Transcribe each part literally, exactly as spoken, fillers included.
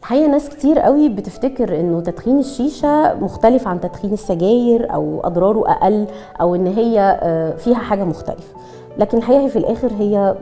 الحقيقة ناس كتير قوي بتفتكر انه تدخين الشيشة مختلف عن تدخين السجاير او اضراره اقل او ان هي فيها حاجة مختلفة، لكن الحقيقة في الاخر هي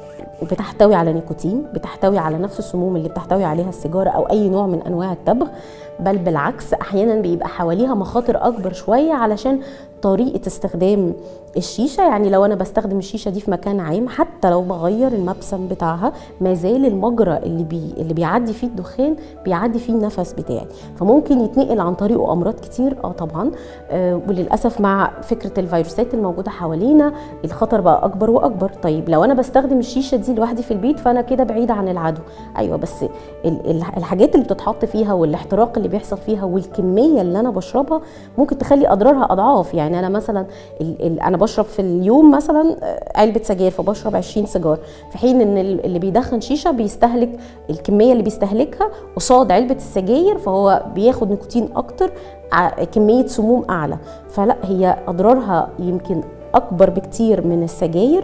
بتحتوي على نيكوتين، بتحتوي على نفس السموم اللي بتحتوي عليها السيجارة او اي نوع من انواع التبغ، بل بالعكس احيانا بيبقى حواليها مخاطر اكبر شوية علشان طريقة استخدام الشيشة. يعني لو انا بستخدم الشيشة دي في مكان عام، حتى لو بغير المبسم بتاعها، ما زال المجرى اللي بي اللي بيعدي فيه الدخان بيعدي فيه النفس بتاعي، فممكن يتنقل عن طريقه امراض كتير. اه طبعا، آه وللاسف مع فكرة الفيروسات الموجودة حوالينا الخطر بقى اكبر واكبر. طيب لو انا بستخدم الشيشة دي لوحدي في البيت فانا كده بعيدة عن العدو. ايوه، بس الحاجات اللي بتتحط فيها والاحتراق اللي بيحصل فيها والكمية اللي انا بشربها ممكن تخلي اضرارها اضعاف. يعني انا مثلا ال ال انا بشرب في اليوم مثلا علبه سجاير، فبشرب عشرين سيجار، في حين ان اللي بيدخن شيشه بيستهلك الكميه اللي بيستهلكها قصاد علبه السجاير، فهو بياخد نيكوتين اكتر، كميه سموم اعلى. فلا، هي اضرارها يمكن اكبر بكتير من السجاير،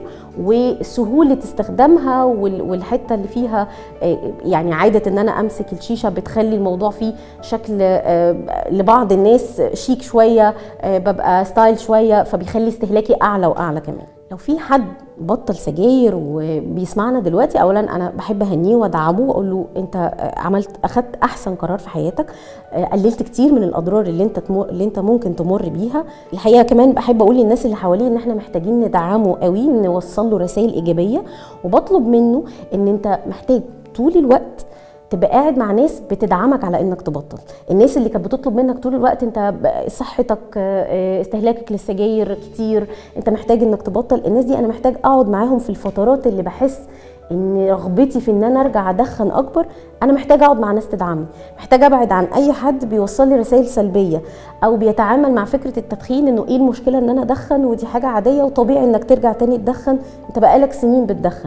وسهوله استخدامها والحته اللي فيها يعني عاده ان انا امسك الشيشه بتخلي الموضوع فيه شكل لبعض الناس شيك شويه، ببقى ستايل شويه، فبيخلي استهلاكي اعلى واعلى كمان. لو في حد بطل سجاير وبيسمعنا دلوقتي، اولا انا بحب اهنيه وادعمه واقول له انت عملت اخدت احسن قرار في حياتك، قللت كتير من الاضرار اللي انت تمر اللي انت ممكن تمر بيها. الحقيقه كمان بحب اقول للناس اللي حواليه ان احنا محتاجين ندعمه قوي، نوصل له رسائل ايجابيه، وبطلب منه ان انت محتاج طول الوقت تبقى قاعد مع ناس بتدعمك على انك تبطل. الناس اللي كانت بتطلب منك طول الوقت انت صحتك، استهلاكك للسجاير كتير، انت محتاج انك تبطل، الناس دي انا محتاج اقعد معاهم في الفترات اللي بحس ان رغبتي في ان انا ارجع ادخن اكبر. انا محتاجه اقعد مع ناس تدعمني، محتاجه ابعد عن اي حد بيوصل لي رسائل سلبيه او بيتعامل مع فكره التدخين انه ايه المشكله ان انا ادخن ودي حاجه عاديه وطبيعي انك ترجع تاني تدخن، انت بقالك سنين بتدخن.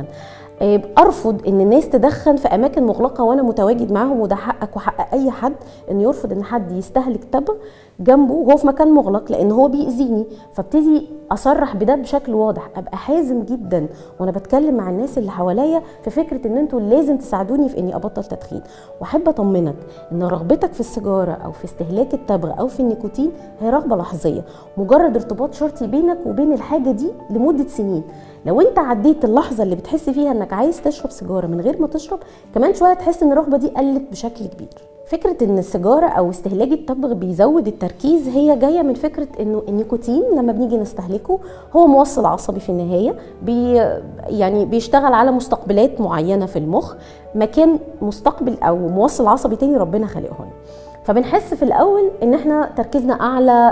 ارفض ان الناس تدخن في اماكن مغلقه وانا متواجد معاهم، وده حقك وحق اي حد انه يرفض ان حد يستهلك تبغ جنبه وهو في مكان مغلق، لان هو بيأذيني. فابتدي اصرح بده بشكل واضح، ابقى حازم جدا وانا بتكلم مع الناس اللي حواليا في فكره ان انتوا لازم تساعدوني في اني ابطل تدخين. واحب اطمنك ان رغبتك في السيجاره او في استهلاك التبغ او في النيكوتين هي رغبه لحظيه، مجرد ارتباط شرطي بينك وبين الحاجه دي لمده سنين. لو انت عديت اللحظه اللي بتحس فيها انك عايز تشرب سيجاره من غير ما تشرب، كمان شويه تحس ان الرغبه دي قلت بشكل كبير. فكره ان السيجاره او استهلاك التبغ بيزود التركيز هي جايه من فكره انه النيكوتين لما بنيجي نستهلكه هو موصل عصبي في النهايه، بي يعني بيشتغل على مستقبلات معينه في المخ، مكان مستقبل او موصل عصبي تاني ربنا خلقه لنا. فبنحس في الاول ان احنا تركيزنا اعلى،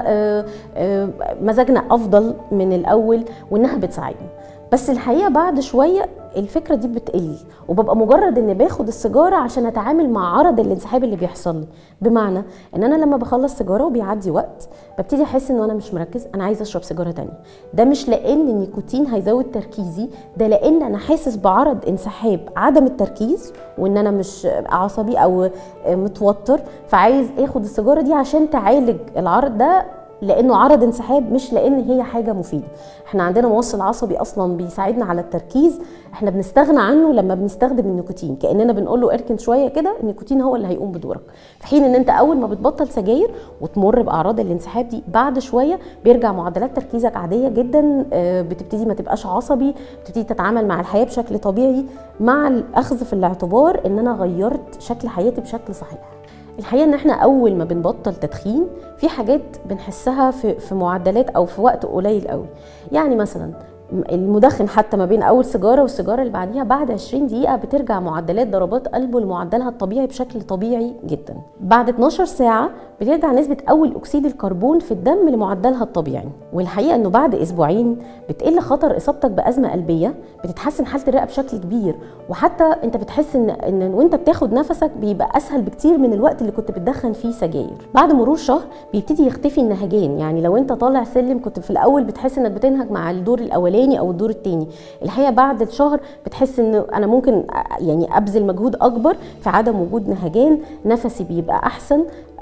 مزاجنا افضل من الاول، وانها بتساعدنا. بس الحقيقه بعد شويه الفكره دي بتقل، وببقى مجرد ان باخد السيجاره عشان اتعامل مع عرض الانسحاب اللي بيحصل لي. بمعنى ان انا لما بخلص سيجاره وبيعدي وقت ببتدي احس ان انا مش مركز، انا عايزه اشرب سيجاره تانية. ده مش لان النيكوتين هيزود تركيزي، ده لان انا حاسس بعرض انسحاب عدم التركيز، وان انا مش عصبي او متوتر، فعايز اخد السيجاره دي عشان تعالج العرض ده، لانه عرض انسحاب مش لان هي حاجه مفيده. احنا عندنا موصل عصبي اصلا بيساعدنا على التركيز، احنا بنستغنى عنه لما بنستخدم النيكوتين، كاننا بنقول له اركن شويه كده، النيكوتين هو اللي هيقوم بدورك. في حين ان انت اول ما بتبطل سجاير وتمر باعراض الانسحاب دي، بعد شويه بيرجع معدلات تركيزك عاديه جدا، بتبتدي ما تبقاش عصبي، بتبتدي تتعامل مع الحياه بشكل طبيعي، مع الاخذ في الاعتبار ان انا غيرت شكل حياتي بشكل صحيح. الحقيقه ان احنا اول ما بنبطل تدخين في حاجات بنحسها في في معدلات او في وقت قليل قوي. يعني مثلا المدخن حتى ما بين اول سيجاره والسيجاره اللي بعديها بعد عشرين دقيقه بترجع معدلات ضربات قلبه لمعدلها الطبيعي بشكل طبيعي جدا. بعد اتناشر ساعه بترجع نسبه اول اكسيد الكربون في الدم لمعدلها الطبيعي. والحقيقه انه بعد اسبوعين بتقل خطر اصابتك بازمه قلبيه، بتتحسن حاله الرئه بشكل كبير، وحتى انت بتحس ان ان وانت بتاخد نفسك بيبقى اسهل بكتير من الوقت اللي كنت بتدخن فيه سجاير. بعد مرور شهر بيبتدي يختفي النهجان، يعني لو انت طالع سلم كنت في الاول بتحس انك بتنهج مع الدور الاولاني او الدور الثاني، الحقيقه بعد الشهر بتحس ان انا ممكن يعني ابذل مجهود اكبر في عدم وجود نهجان، نفسي بيبقى احسن،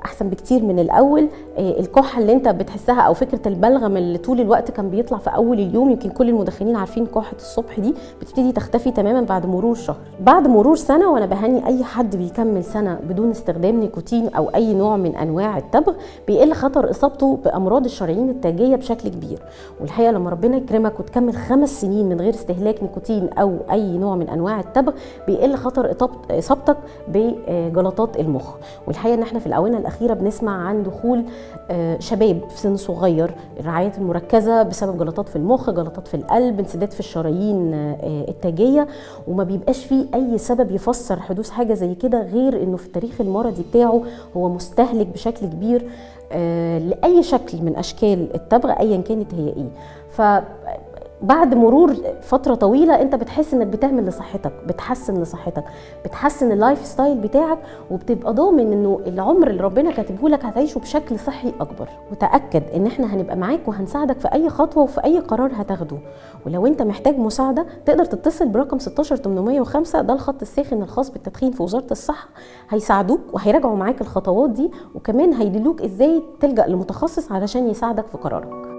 احسن بكتير من الاول. الكحه اللي انت بتحسها او فكره البلغم اللي طول الوقت كان بيطلع في اول اليوم، يمكن كل المدخنين عارفين كحه الصبح دي بتبتدي تختفي تماما بعد مرور شهر. بعد مرور سنه، وانا بهني اي حد بيكمل سنه بدون استخدام نيكوتين او اي نوع من انواع التبغ، بيقل خطر اصابته بامراض الشرايين التاجيه بشكل كبير. والحقيقه لما ربنا يكرمك وتكمل خمس سنين من غير استهلاك نيكوتين او اي نوع من انواع التبغ، بيقل خطر اصابتك بجلطات المخ. والحقيقه ان احنا في الاونه الاخيره بنسمع عن دخول شباب في سن صغير الرعايات المركزه بسبب جلطات في المخ، جلطات في القلب، انسداد في الشرايين التاجيه، وما بيبقاش فيه اي سبب يفسر حدوث حاجه زي كده غير انه في التاريخ المرضي بتاعه هو مستهلك بشكل كبير لاي شكل من اشكال التبغ ايا كانت هي ايه. ف بعد مرور فترة طويلة انت بتحس انك بتعمل لصحتك، بتحسن لصحتك، بتحسن اللايف ستايل بتاعك، وبتبقى ضامن انه العمر اللي ربنا كاتبه لك هتعيشه بشكل صحي اكبر. وتأكد ان احنا هنبقى معاك وهنساعدك في اي خطوة وفي اي قرار هتاخده. ولو انت محتاج مساعدة تقدر تتصل برقم ستاشر تمنمية وخمسة، ده الخط الساخن الخاص بالتدخين في وزارة الصحة. هيساعدوك وهيراجعوا معاك الخطوات دي، وكمان هيدلوك ازاي تلجأ لمتخصص علشان يساعدك في قرارك.